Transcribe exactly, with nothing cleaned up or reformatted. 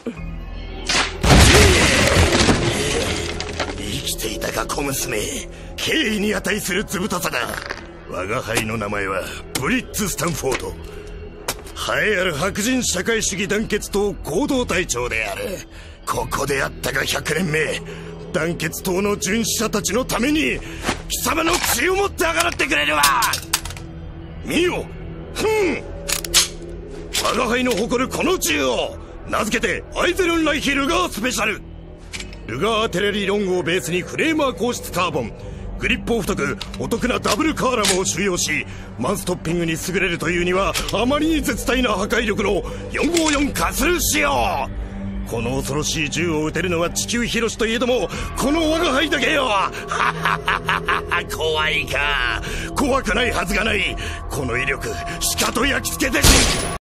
生きていたか小娘。敬意に値する図太さだ。我が輩の名前はブリッツ・スタンフォード。栄えある白人社会主義団結党行動隊長である。ここであったがひゃくねんめ。団結党の殉死者たちのために貴様の血を持ってあがらってくれるわ。見よ、ふん。我が輩の誇るこの銃を名付けてアイゼルン・ライヒ・ルガースペシャル。ルガーテレリロングをベースにフレーマー硬質カーボン、グリップを太くお得なダブルカーラムを収容し、マンストッピングに優れるというにはあまりに絶大な破壊力のよんごーよんカスル仕様。この恐ろしい銃を撃てるのは地球広しといえども、この我が輩だけよ。怖いか。怖くないはずがない。この威力しかと焼き付けて